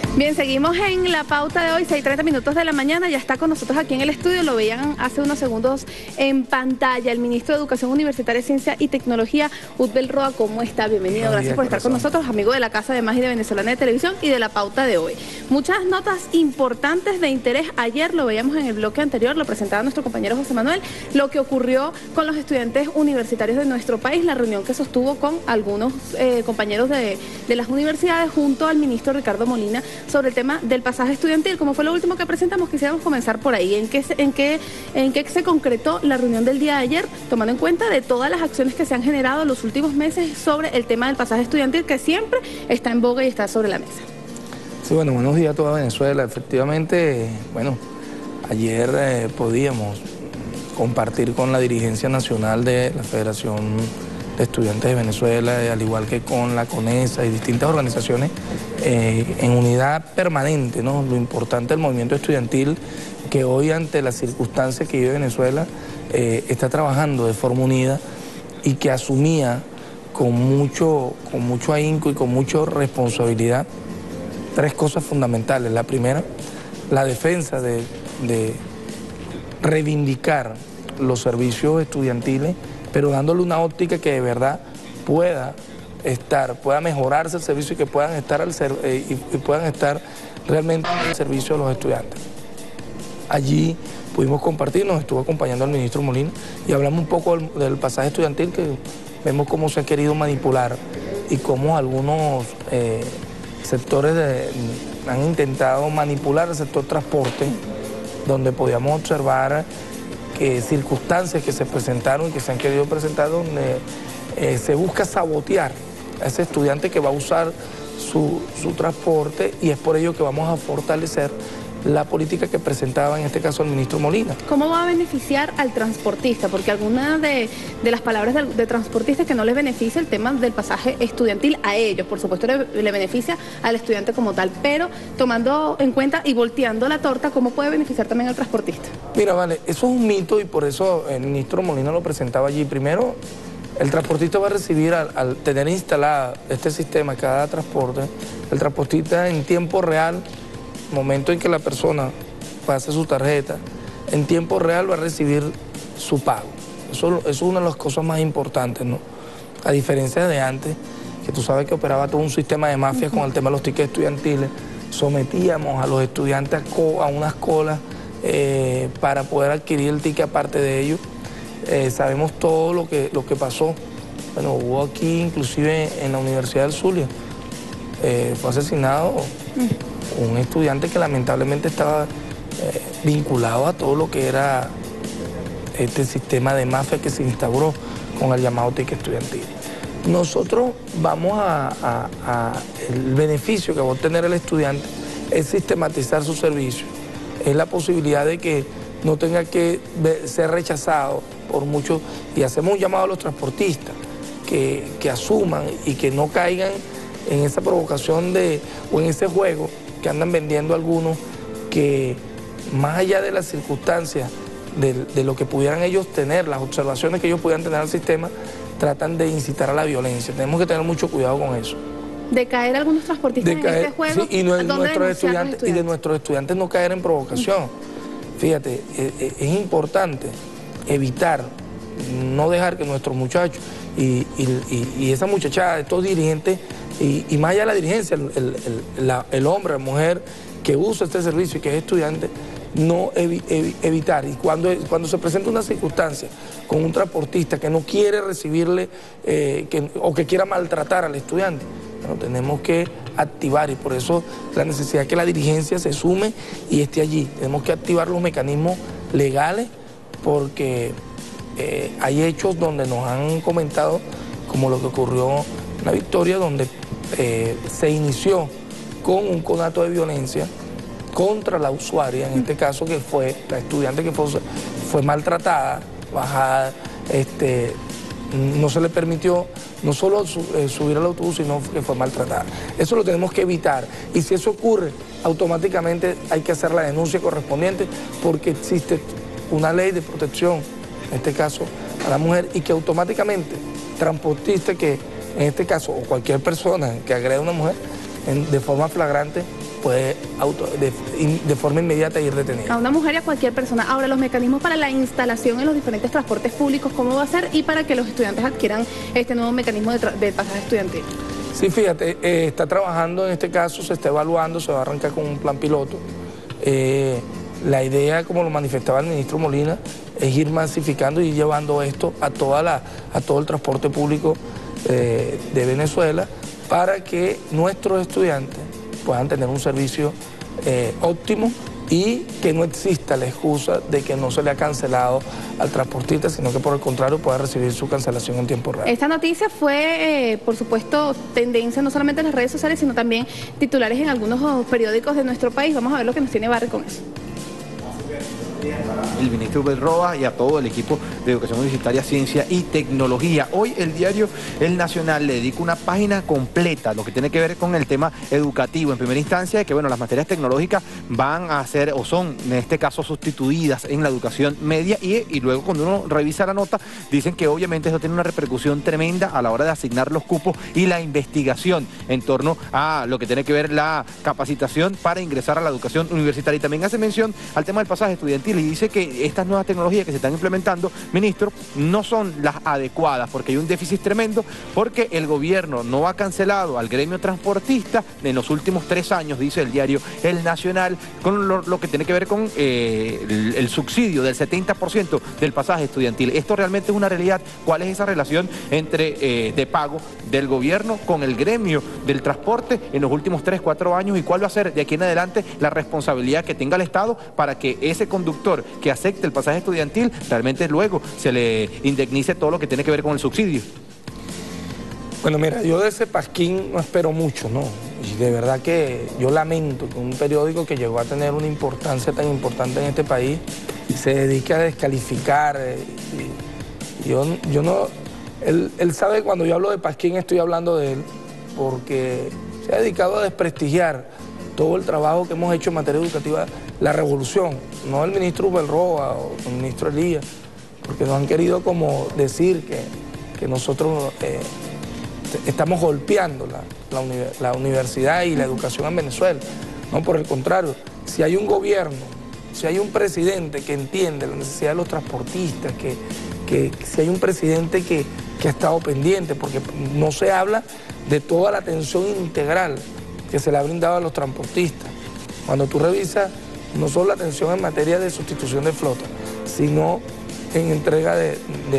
Bien, seguimos en la pauta de hoy, 6:30 minutos de la mañana. Ya está con nosotros aquí en el estudio, lo veían hace unos segundos en pantalla, el ministro de Educación Universitaria, Ciencia y Tecnología, Utbel Roa. ¿Cómo está? Bienvenido, gracias por estar con nosotros, amigo de la Casa de Más y de Venezolana de Televisión y de la pauta de hoy. Muchas notas importantes de interés. Ayer lo veíamos en el bloque anterior, lo presentaba nuestro compañero José Manuel, lo que ocurrió con los estudiantes universitarios de nuestro país, la reunión que sostuvo con algunos compañeros de las universidades junto al ministro Ricardo Molina sobre el tema del pasaje estudiantil. Como fue lo último que presentamos, quisiéramos comenzar por ahí. ¿En qué se concretó la reunión del día de ayer, tomando en cuenta de todas las acciones que se han generado en los últimos meses sobre el tema del pasaje estudiantil, que siempre está en boga y está sobre la mesa? Sí, bueno, buenos días a toda Venezuela. Efectivamente, bueno, ayer podíamos compartir con la dirigencia nacional de la Federación de Estudiantes de Venezuela, al igual que con la CONESA y distintas organizaciones, en unidad permanente, ¿no? Lo importante del movimiento estudiantil, que hoy, ante las circunstancias que vive Venezuela, está trabajando de forma unida y que asumía con mucho ahínco y con mucha responsabilidad tres cosas fundamentales. La primera, la defensa de reivindicar los servicios estudiantiles, pero dándole una óptica que de verdad pueda mejorarse el servicio y que puedan estar realmente al servicio de los estudiantes. Allí pudimos compartir, nos estuvo acompañando el ministro Molina y hablamos un poco del pasaje estudiantil, que vemos cómo se ha querido manipular y cómo algunos sectores han intentado manipular el sector transporte, donde podíamos observar circunstancias que se presentaron y que se han querido presentar, donde se busca sabotear a ese estudiante que va a usar su transporte, y es por ello que vamos a fortalecer la política que presentaba en este caso el ministro Molina. ¿Cómo va a beneficiar al transportista? Porque algunas de las palabras de transportistas que no les beneficia el tema del pasaje estudiantil a ellos, por supuesto le beneficia al estudiante como tal, pero tomando en cuenta y volteando la torta, ¿cómo puede beneficiar también al transportista? Mira, vale, eso es un mito y por eso el ministro Molina lo presentaba allí. Primero, el transportista va a recibir, al tener instalado este sistema cada transporte, el transportista en tiempo real, momento en que la persona pase su tarjeta, en tiempo real va a recibir su pago. Eso es una de las cosas más importantes, ¿no? A diferencia de antes, que tú sabes que operaba todo un sistema de mafias con el tema de los tickets estudiantiles, sometíamos a los estudiantes a unas colas para poder adquirir el ticket aparte de ellos. Sabemos todo lo que pasó. Bueno, hubo aquí, inclusive en la Universidad del Zulia, fue asesinado un estudiante que lamentablemente estaba vinculado a todo lo que era este sistema de mafia que se instauró con el llamado ticket estudiantil. Nosotros el beneficio que va a obtener el estudiante es sistematizar su servicio, es la posibilidad de que no tenga que ser rechazado por muchos, y hacemos un llamado a los transportistas que asuman y que no caigan en esa provocación o en ese juego que andan vendiendo algunos, que más allá de las circunstancias de lo que pudieran ellos tener, las observaciones que ellos pudieran tener al sistema, tratan de incitar a la violencia. Tenemos que tener mucho cuidado con eso. De caer algunos transportistas en este juego, sí, y de nuestros estudiantes no caer en provocación. Fíjate, es importante evitar, no dejar que nuestros muchachos y esa muchachada, estos dirigentes, y más allá de la dirigencia, el hombre, la mujer que usa este servicio y que es estudiante, no evitar. Y cuando se presenta una circunstancia con un transportista que no quiere recibirle o que quiera maltratar al estudiante, bueno, tenemos que activar, y por eso la necesidad de que la dirigencia se sume y esté allí. Tenemos que activar los mecanismos legales, porque hay hechos donde nos han comentado, como lo que ocurrió en La Victoria, donde se inició con un conato de violencia contra la usuaria, en este caso que fue la estudiante que fue maltratada, bajada, no se le permitió no solo subir al autobús, sino que fue maltratada. Eso lo tenemos que evitar, y si eso ocurre, automáticamente hay que hacer la denuncia correspondiente, porque existe una ley de protección, en este caso a la mujer, y que automáticamente transportista que, en este caso, o cualquier persona que agrede a una mujer de forma flagrante, puede de forma inmediata ir detenida. A una mujer y a cualquier persona. Ahora, los mecanismos para la instalación en los diferentes transportes públicos, ¿cómo va a ser? Y para que los estudiantes adquieran este nuevo mecanismo de pasaje estudiantil. Sí, fíjate, está trabajando en este caso, se está evaluando, se va a arrancar con un plan piloto. La idea, como lo manifestaba el ministro Molina, es ir masificando y llevando esto a todo el transporte público de Venezuela para que nuestros estudiantes puedan tener un servicio óptimo y que no exista la excusa de que no se le ha cancelado al transportista, sino que por el contrario pueda recibir su cancelación en tiempo real. Esta noticia fue, por supuesto, tendencia no solamente en las redes sociales, sino también titulares en algunos periódicos de nuestro país. Vamos a ver lo que nos tiene Barry con eso. El ministro Hugo Roa y a todo el equipo de Educación Universitaria, Ciencia y Tecnología. Hoy el diario El Nacional le dedica una página completa a lo que tiene que ver con el tema educativo. En primera instancia, que bueno, las materias tecnológicas van a ser o son en este caso sustituidas en la educación media y luego cuando uno revisa la nota dicen que obviamente eso tiene una repercusión tremenda a la hora de asignar los cupos y la investigación en torno a lo que tiene que ver la capacitación para ingresar a la educación universitaria. Y también hace mención al tema del pasaje estudiantil y dice que estas nuevas tecnologías que se están implementando, ministro, no son las adecuadas porque hay un déficit tremendo, porque el gobierno no ha cancelado al gremio transportista en los últimos 3 años, dice el diario El Nacional, con lo que tiene que ver con el subsidio del 70% del pasaje estudiantil. Esto realmente es una realidad. ¿Cuál es esa relación entre de pago del gobierno con el gremio del transporte en los últimos 3-4 años y cuál va a ser de aquí en adelante la responsabilidad que tenga el Estado para que ese conductor que acepte el pasaje estudiantil realmente luego se le indemnice todo lo que tiene que ver con el subsidio? Bueno, mira, yo de ese pasquín no espero mucho, ¿no? Y de verdad que yo lamento que un periódico que llegó a tener una importancia tan importante en este país se dedique a descalificar. Yo no... Él sabe cuando yo hablo de pasquín estoy hablando de él, porque se ha dedicado a desprestigiar todo el trabajo que hemos hecho en materia educativa, la revolución, no el ministro Hugo Roa o el ministro Elías, porque nos han querido como decir que nosotros estamos golpeando la universidad y la educación en Venezuela. No, por el contrario, si hay un gobierno, si hay un presidente que entiende la necesidad de los transportistas, que si hay un presidente que ha estado pendiente, porque no se habla de toda la atención integral que se le ha brindado a los transportistas. Cuando tú revisas no solo la atención en materia de sustitución de flota, sino en entrega de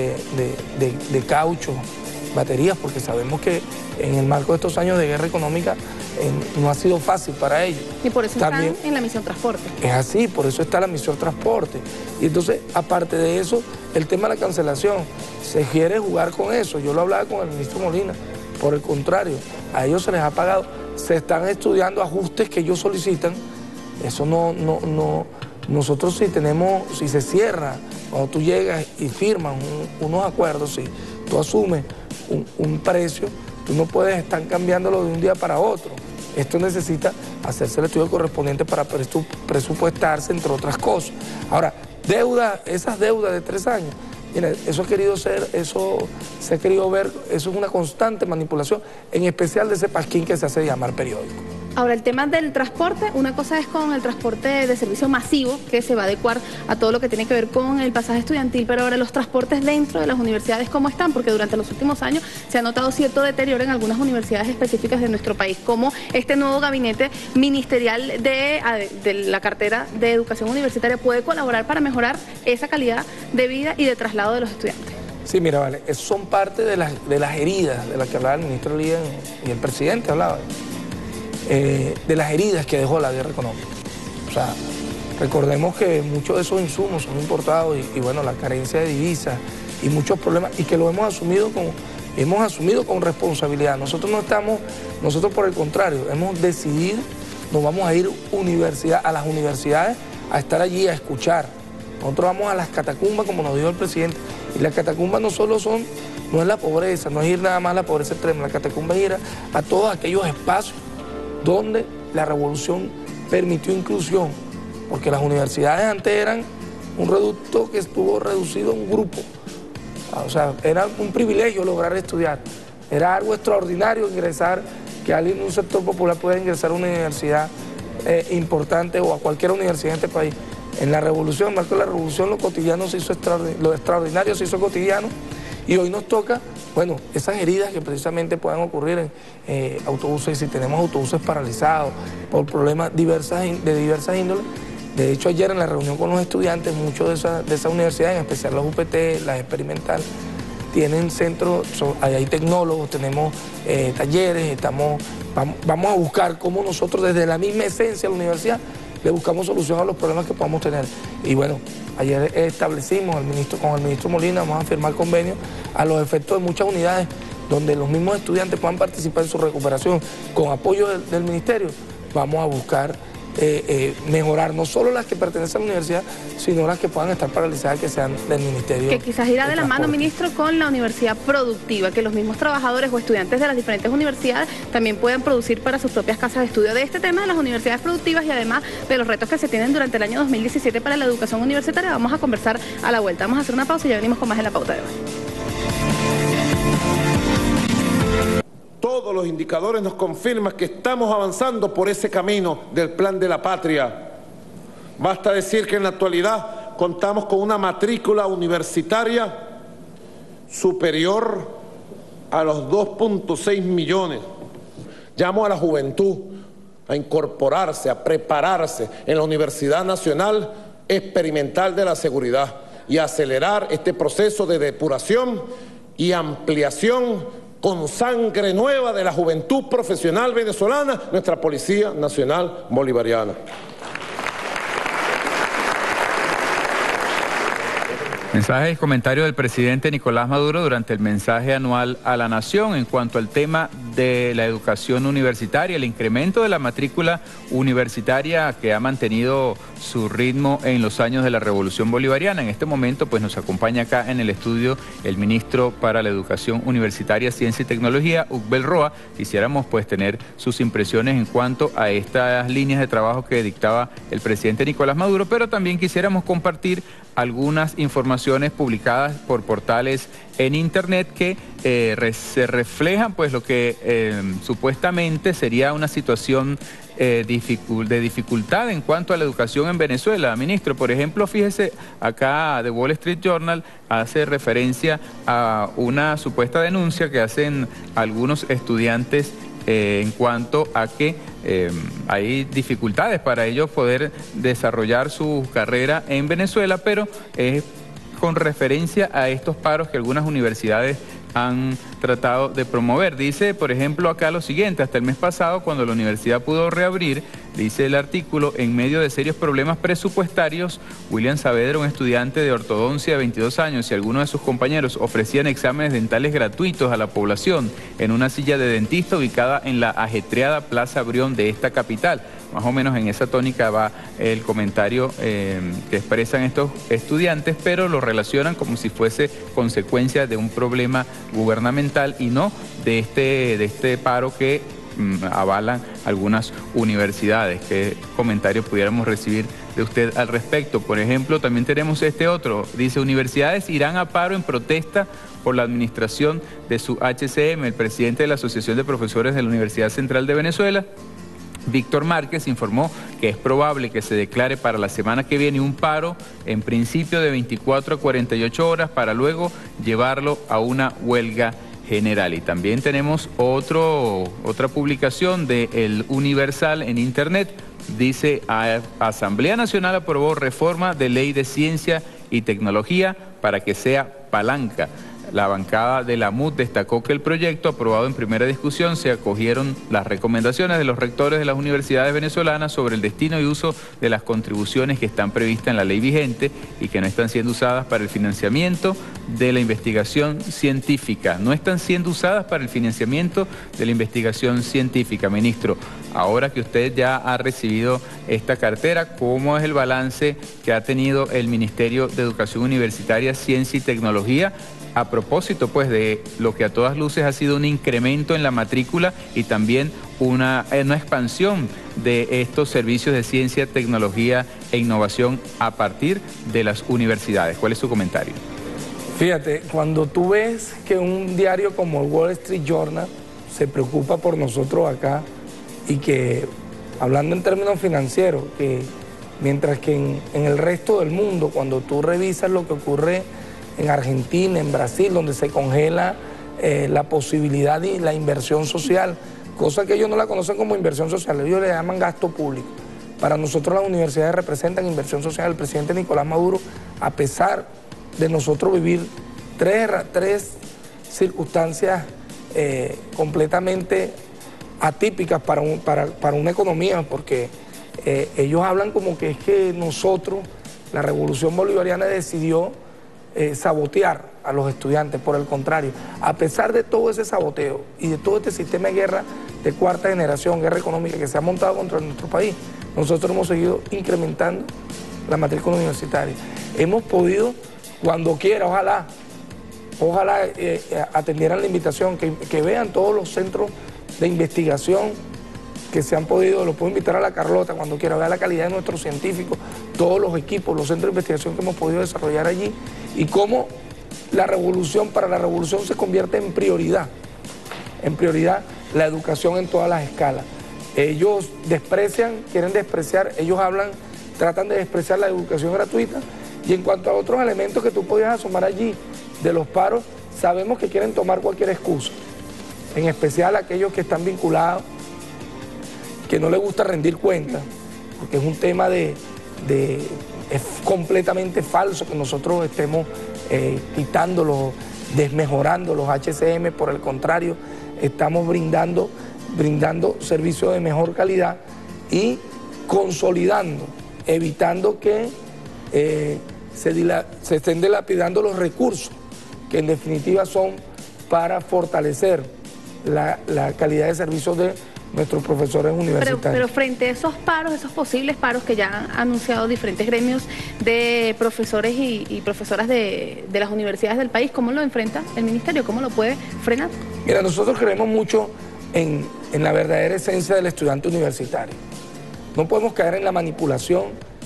caucho, baterías, porque sabemos que en el marco de estos años de guerra económica no ha sido fácil para ellos. Y por eso también están en la misión transporte. Es así, por eso está la misión transporte. Y entonces, aparte de eso, el tema de la cancelación, se quiere jugar con eso. Yo lo hablaba con el ministro Molina. Por el contrario, a ellos se les ha pagado, se están estudiando ajustes que ellos solicitan. Eso nosotros si se cierra, cuando tú llegas y firmas unos acuerdos, si tú asumes un precio, tú no puedes estar cambiándolo de un día para otro. Esto necesita hacerse el estudio correspondiente para presupuestarse, entre otras cosas. Ahora, esas deudas de 3 años, mira, eso se ha querido ver, eso es una constante manipulación, en especial de ese pasquín que se hace llamar periódico. Ahora, el tema del transporte, una cosa es con el transporte de servicio masivo, que se va a adecuar a todo lo que tiene que ver con el pasaje estudiantil, pero ahora los transportes dentro de las universidades, ¿cómo están? Porque durante los últimos años se ha notado cierto deterioro en algunas universidades específicas de nuestro país, como este nuevo gabinete ministerial de la cartera de educación universitaria puede colaborar para mejorar esa calidad de vida y de traslado de los estudiantes. Sí, mira, vale, eso son parte de las heridas de las que hablaba el ministro Elías y el presidente hablaba. De las heridas que dejó la guerra económica. O sea, recordemos que muchos de esos insumos son importados y bueno, la carencia de divisas y muchos problemas, y que lo hemos asumido con responsabilidad. Nosotros por el contrario, hemos decidido, nos vamos a ir a las universidades a estar allí, a escuchar. Nosotros vamos a las catacumbas, como nos dijo el presidente, y las catacumbas no es la pobreza, no es ir nada más a la pobreza extrema, la catacumba es ir a todos aquellos espacios donde la revolución permitió inclusión, porque las universidades antes eran un reducto que estuvo reducido a un grupo. O sea, era un privilegio lograr estudiar, era algo extraordinario ingresar, que alguien de un sector popular pueda ingresar a una universidad importante o a cualquier universidad en este país. En la revolución, en el marco de la revolución, lo cotidiano se hizo lo extraordinario se hizo cotidiano, y hoy nos toca, bueno, esas heridas que precisamente puedan ocurrir en autobuses, si tenemos autobuses paralizados por problemas de diversas índoles. De hecho, ayer en la reunión con los estudiantes, muchos de esa universidad, en especial los UPT, las experimentales, tienen centros, hay tecnólogos, tenemos talleres, vamos a buscar cómo nosotros desde la misma esencia de la universidad le buscamos solución a los problemas que podamos tener. Y bueno, ayer establecimos con el ministro Molina, vamos a firmar convenios a los efectos de muchas unidades donde los mismos estudiantes puedan participar en su recuperación con apoyo del ministerio. Vamos a buscar mejorar no solo las que pertenecen a la universidad, sino las que puedan estar paralizadas, que sean del ministerio. Que quizás irá de la mano, ministro, con la universidad productiva, que los mismos trabajadores o estudiantes de las diferentes universidades también puedan producir para sus propias casas de estudio. De este tema de las universidades productivas y además de los retos que se tienen durante el año 2017 para la educación universitaria, vamos a conversar a la vuelta. Vamos a hacer una pausa y ya venimos con más en la pauta de hoy. Todos los indicadores nos confirman que estamos avanzando por ese camino del plan de la patria. Basta decir que en la actualidad contamos con una matrícula universitaria superior a los 2.6 millones. Llamo a la juventud a incorporarse, a prepararse en la Universidad Nacional Experimental de la Seguridad y a acelerar este proceso de depuración y ampliación con sangre nueva de la juventud profesional venezolana, nuestra Policía Nacional Bolivariana. Mensaje y comentario del presidente Nicolás Maduro durante el mensaje anual a la Nación en cuanto al tema de la educación universitaria, el incremento de la matrícula universitaria que ha mantenido su ritmo en los años de la Revolución Bolivariana. En este momento pues nos acompaña acá en el estudio el ministro para la Educación Universitaria, Ciencia y Tecnología, Ugbel Roa. Quisiéramos pues tener sus impresiones en cuanto a estas líneas de trabajo que dictaba el presidente Nicolás Maduro, pero también quisiéramos compartir algunas informaciones publicadas por portales en internet que se reflejan pues lo que supuestamente sería una situación de dificultad en cuanto a la educación en Venezuela. Ministro, por ejemplo, fíjese, acá The Wall Street Journal hace referencia a una supuesta denuncia que hacen algunos estudiantes en cuanto a que hay dificultades para ellos poder desarrollar su carrera en Venezuela, pero es con referencia a estos paros que algunas universidades han tratado de promover. Dice, por ejemplo, acá lo siguiente: hasta el mes pasado, cuando la universidad pudo reabrir, dice el artículo, en medio de serios problemas presupuestarios, William Saavedra, un estudiante de ortodoncia de 22 años, y algunos de sus compañeros ofrecían exámenes dentales gratuitos a la población en una silla de dentista ubicada en la ajetreada Plaza Brión de esta capital. Más o menos en esa tónica va el comentario que expresan estos estudiantes, pero lo relacionan como si fuese consecuencia de un problema gubernamental y no de este paro que avalan algunas universidades. ¿Qué comentario pudiéramos recibir de usted al respecto? Por ejemplo, también tenemos este otro. Dice, universidades irán a paro en protesta por la administración de su HCM. El presidente de la Asociación de Profesores de la Universidad Central de Venezuela, Víctor Márquez, informó que es probable que se declare para la semana que viene un paro, en principio de 24 a 48 horas, para luego llevarlo a una huelga general. Y también tenemos otra publicación de El Universal en internet. Dice, Asamblea Nacional aprobó reforma de ley de ciencia y tecnología para que sea palanca. La bancada de la MUD destacó que el proyecto, aprobado en primera discusión, se acogieron las recomendaciones de los rectores de las universidades venezolanas sobre el destino y uso de las contribuciones que están previstas en la ley vigente y que no están siendo usadas para el financiamiento de la investigación científica. No están siendo usadas para el financiamiento de la investigación científica. Ministro, ahora que usted ya ha recibido esta cartera, ¿cómo es el balance que ha tenido el Ministerio de Educación Universitaria, Ciencia y Tecnología a propósito pues de lo que a todas luces ha sido un incremento en la matrícula y también una expansión de estos servicios de ciencia, tecnología e innovación a partir de las universidades? ¿Cuál es su comentario? Fíjate, cuando tú ves que un diario como el Wall Street Journal se preocupa por nosotros acá y que hablando en términos financieros, que mientras que en el resto del mundo, cuando tú revisas lo que ocurre en Argentina, en Brasil, donde se congela la posibilidad y la inversión social, cosa que ellos no la conocen como inversión social, ellos le llaman gasto público. Para nosotros las universidades representan inversión social. El presidente Nicolás Maduro, a pesar de nosotros vivir tres circunstancias completamente atípicas para una economía, porque ellos hablan como que es que nosotros, la revolución bolivariana decidió sabotear a los estudiantes. Por el contrario, a pesar de todo ese saboteo y de todo este sistema de guerra de cuarta generación, guerra económica que se ha montado contra nuestro país, nosotros hemos seguido incrementando la matrícula universitaria. Hemos podido, cuando quiera, ojalá atendieran la invitación, que vean todos los centros de investigación que se han podido, los puedo invitar a la Carlota cuando quiera, vea la calidad de nuestros científicos, todos los equipos, los centros de investigación que hemos podido desarrollar allí y cómo para la revolución se convierte en prioridad la educación en todas las escalas. Ellos quieren despreciar, ellos tratan de despreciar la educación gratuita y en cuanto a otros elementos que tú podías asomar allí de los paros, sabemos que quieren tomar cualquier excusa, en especial aquellos que están vinculados, que no les gusta rendir cuentas, porque es un tema es completamente falso que nosotros estemos quitando, desmejorando los HCM, por el contrario, estamos brindando servicios de mejor calidad y consolidando, evitando que se estén dilapidando los recursos, que en definitiva son para fortalecer la calidad de servicios de nuestros profesores universitarios. Pero frente a esos paros, esos posibles paros que ya han anunciado diferentes gremios de profesores y profesoras de las universidades del país, ¿cómo lo enfrenta el ministerio? ¿Cómo lo puede frenar? Mira, nosotros creemos mucho en la verdadera esencia del estudiante universitario. No podemos caer en la manipulación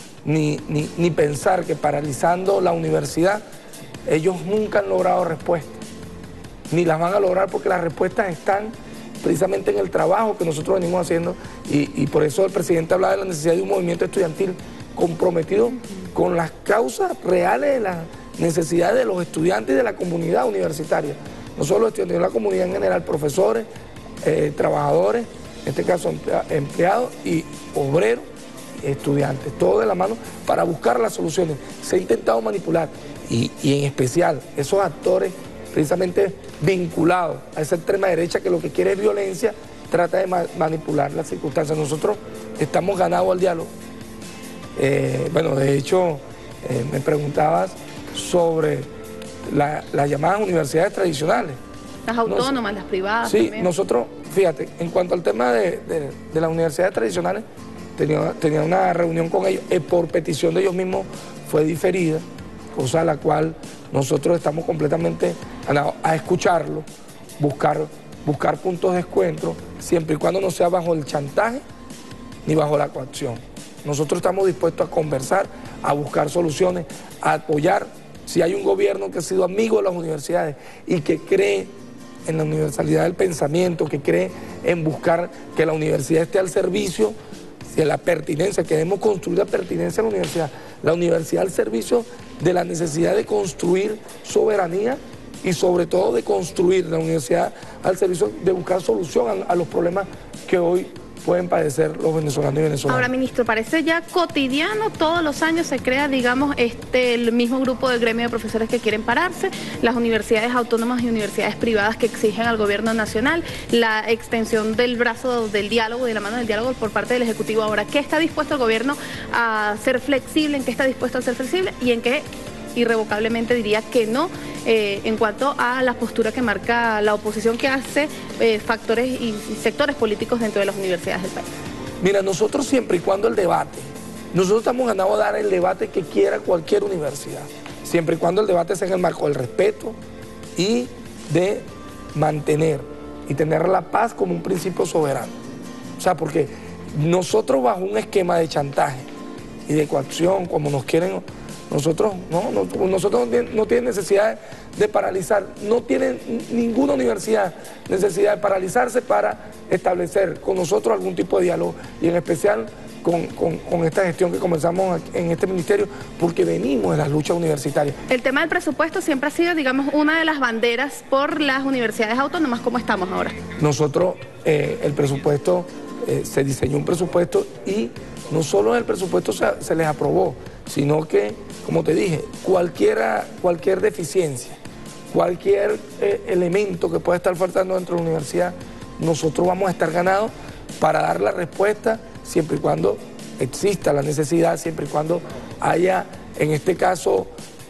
ni pensar que paralizando la universidad ellos nunca han logrado respuestas, ni las van a lograr, porque las respuestas están precisamente en el trabajo que nosotros venimos haciendo y por eso el presidente hablaba de la necesidad de un movimiento estudiantil comprometido con las causas reales de las necesidades de los estudiantes y de la comunidad universitaria. No solo los estudiantes, sino la comunidad en general, profesores, trabajadores, en este caso empleados y obreros, estudiantes, todo de la mano para buscar las soluciones. Se ha intentado manipular y en especial esos actores precisamente vinculados a esa extrema derecha que lo que quiere es violencia, trata de manipular las circunstancias. Nosotros estamos ganados al diálogo. Bueno, de hecho, me preguntabas sobre las llamadas universidades tradicionales. Las autónomas, las privadas. Sí, también. Nosotros, fíjate, en cuanto al tema de las universidades tradicionales, tenía una reunión con ellos, por petición de ellos mismos fue diferida, cosa a la cual nosotros estamos completamente a escucharlo, buscar puntos de encuentro, siempre y cuando no sea bajo el chantaje ni bajo la coacción. Nosotros estamos dispuestos a conversar, a buscar soluciones, a apoyar. Si hay un gobierno que ha sido amigo de las universidades y que cree en la universalidad del pensamiento, que cree en buscar que la universidad esté al servicio de la pertinencia, queremos construir la pertinencia a la universidad al servicio de la necesidad de construir soberanía y sobre todo de construir la universidad al servicio de buscar solución a los problemas que hoy pueden padecer los venezolanos y venezolanas. Ahora, ministro, parece ya cotidiano, todos los años se crea, digamos, el mismo grupo del gremio de profesores que quieren pararse, las universidades autónomas y universidades privadas que exigen al gobierno nacional la extensión del brazo del diálogo, de la mano del diálogo por parte del Ejecutivo. Ahora, ¿qué está dispuesto el gobierno a ser flexible? ¿En qué está dispuesto a ser flexible? ¿Y en qué irrevocablemente diría que no en cuanto a la postura que marca la oposición que hace factores y sectores políticos dentro de las universidades del país? Mira, nosotros siempre y cuando nosotros estamos ganados a dar el debate que quiera cualquier universidad, siempre y cuando el debate sea en el marco del respeto y de mantener y tener la paz como un principio soberano. O sea, porque nosotros bajo un esquema de chantaje y de coacción, como nos quieren Nosotros no tienen necesidad de paralizar, no tiene ninguna universidad necesidad de paralizarse para establecer con nosotros algún tipo de diálogo, y en especial con esta gestión que comenzamos en este ministerio, porque venimos de las luchas universitarias. El tema del presupuesto siempre ha sido, digamos, una de las banderas por las universidades autónomas. ¿Cómo estamos ahora? Nosotros, el presupuesto, se diseñó un presupuesto y no solo el presupuesto se les aprobó, sino que, como te dije, cualquier deficiencia, cualquier elemento que pueda estar faltando dentro de la universidad, nosotros vamos a estar ganados para dar la respuesta siempre y cuando exista la necesidad, siempre y cuando haya, en este caso,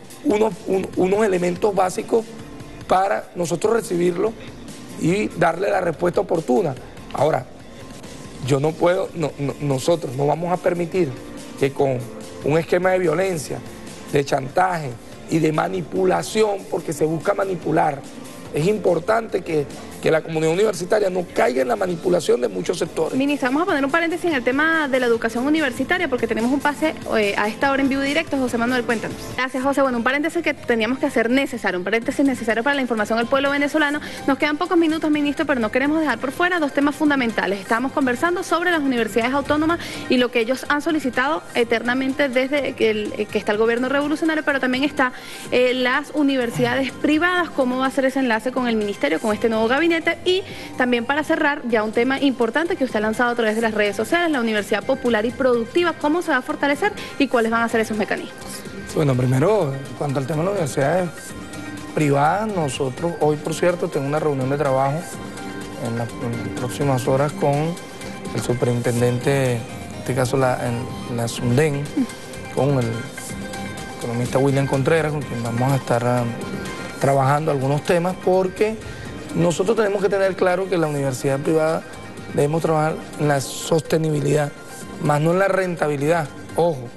unos elementos básicos para nosotros recibirlo y darle la respuesta oportuna. Ahora, yo no puedo, nosotros no vamos a permitir que con un esquema de violencia, de chantaje y de manipulación, porque se busca manipular. Es importante que la comunidad universitaria no caiga en la manipulación de muchos sectores. Ministra, vamos a poner un paréntesis en el tema de la educación universitaria, porque tenemos un pase a esta hora en vivo directo. José Manuel, cuéntanos. Gracias, José. Bueno, un paréntesis que teníamos que hacer necesario, un paréntesis necesario para la información del pueblo venezolano. Nos quedan pocos minutos, ministro, pero no queremos dejar por fuera dos temas fundamentales. Estamos conversando sobre las universidades autónomas y lo que ellos han solicitado eternamente desde que está el gobierno revolucionario, pero también está las universidades privadas. ¿Cómo va a ser ese enlace con el ministerio, con este nuevo gabinete? Y también, para cerrar, ya un tema importante que usted ha lanzado a través de las redes sociales, la Universidad Popular y Productiva. ¿Cómo se va a fortalecer y cuáles van a ser esos mecanismos? Bueno, primero, en cuanto al tema de las universidades privadas, nosotros hoy, por cierto, tengo una reunión de trabajo en las próximas horas con el superintendente, en este caso la SUNDEN, con el economista William Contreras, con quien vamos a estar trabajando algunos temas, porque nosotros tenemos que tener claro que la universidad privada debemos trabajar en la sostenibilidad, más no en la rentabilidad. Ojo,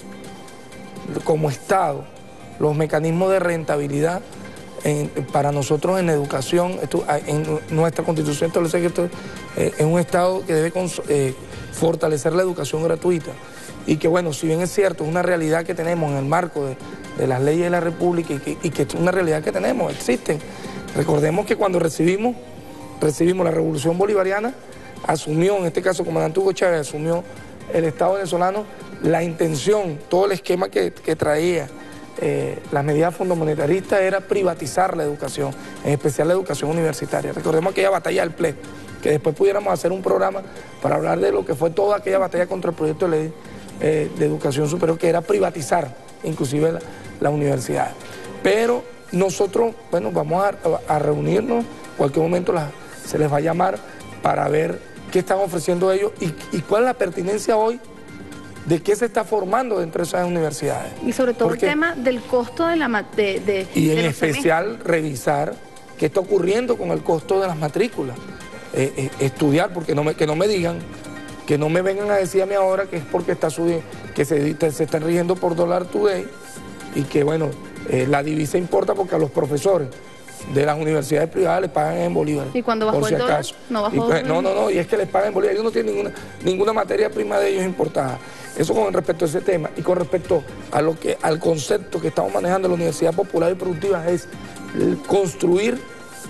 como Estado, los mecanismos de rentabilidad para nosotros en educación, en nuestra Constitución establece que esto es un Estado que debe fortalecer la educación gratuita, y que, bueno, si bien es cierto, es una realidad que tenemos en el marco de las leyes de la República, y que es una realidad que tenemos, existen. Recordemos que cuando recibimos la Revolución Bolivariana, asumió, en este caso, el comandante Hugo Chávez, asumió el Estado venezolano, la intención, todo el esquema que traía las medidas fondomonetaristas era privatizar la educación, en especial la educación universitaria. Recordemos aquella batalla del PLE, que después pudiéramos hacer un programa para hablar de lo que fue toda aquella batalla contra el proyecto de ley de educación superior, que era privatizar inclusive la universidad. Pero nosotros, bueno, vamos a reunirnos, en cualquier momento se les va a llamar para ver qué están ofreciendo ellos y cuál es la pertinencia hoy de qué se está formando dentro de esas universidades. Y sobre todo el tema del costo de la y en especial revisar qué está ocurriendo con el costo de las matrículas. Estudiar, porque que no me digan, que no me vengan a decir a mí ahora que es porque está subiendo, que se están rigiendo por dólar today, y que, bueno, la divisa importa porque a los profesores de las universidades privadas les pagan en bolívares. ¿Y cuando bajó el dólar? ¿No bajó? No, y es que les pagan en bolívares. Ellos no tienen ninguna materia prima de ellos importada. Eso con respecto a ese tema. Y con respecto a al concepto que estamos manejando en la Universidad Popular y Productiva, es construir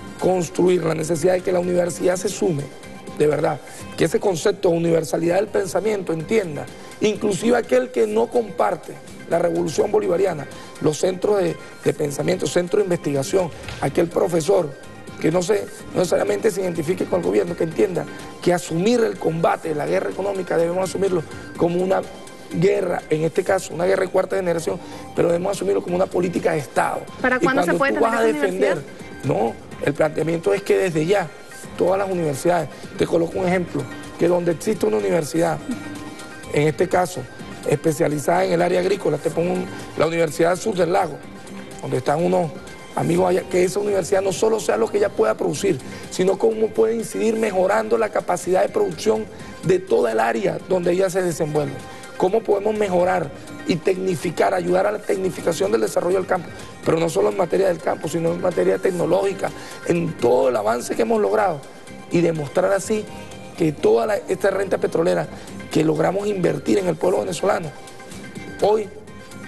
la necesidad de que la universidad se sume, de verdad, que ese concepto de universalidad del pensamiento entienda, inclusive aquel que no comparte la revolución bolivariana, los centros de pensamiento, centros de investigación, aquel profesor que no necesariamente se identifique con el gobierno, que entienda que asumir el combate, la guerra económica, debemos asumirlo como una guerra, en este caso, una guerra de cuarta generación, pero debemos asumirlo como una política de Estado. ¿Para cuándo se puede tener esa universidad? No, el planteamiento es que desde ya, todas las universidades, te coloco un ejemplo, que donde existe una universidad, en este caso, especializada en el área agrícola, te pongo la Universidad Sur del Lago, donde están unos amigos allá, que esa universidad no solo sea lo que ella pueda producir, sino cómo puede incidir mejorando la capacidad de producción de toda el área donde ella se desenvuelve. Cómo podemos mejorar y tecnificar, ayudar a la tecnificación del desarrollo del campo, pero no solo en materia del campo, sino en materia tecnológica, en todo el avance que hemos logrado, y demostrar así que toda esta renta petrolera que logramos invertir en el pueblo venezolano, hoy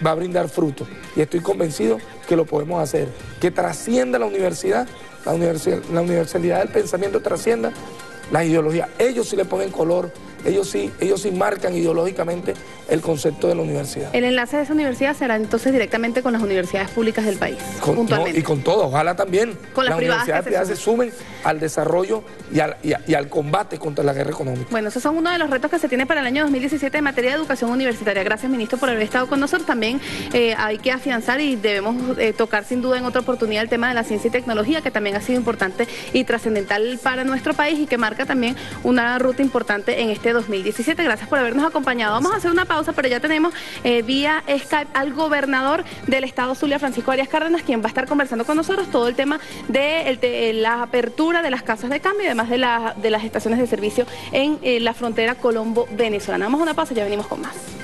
va a brindar frutos. Y estoy convencido que lo podemos hacer. Que trascienda la universidad del pensamiento trascienda las ideologías. Ellos sí le ponen color, ellos sí marcan ideológicamente el concepto de la universidad. El enlace de esa universidad será entonces directamente con las universidades públicas del país, puntualmente. Y con todas, ojalá también con las universidades privadas se sumen al desarrollo y al combate contra la guerra económica. Bueno, esos son uno de los retos que se tiene para el año 2017 en materia de educación universitaria. Gracias, ministro, por haber estado con nosotros. También hay que afianzar y debemos tocar sin duda en otra oportunidad el tema de la ciencia y tecnología, que también ha sido importante y trascendental para nuestro país y que marca también una ruta importante en este 2017. Gracias por habernos acompañado. Vamos a hacer una pausa, pero ya tenemos vía Skype al gobernador del estado Zulia, Francisco Arias Cárdenas, quien va a estar conversando con nosotros todo el tema de la apertura de las casas de cambio y además de las estaciones de servicio en la frontera colombo-venezolana. Vamos a una pausa y ya venimos con más.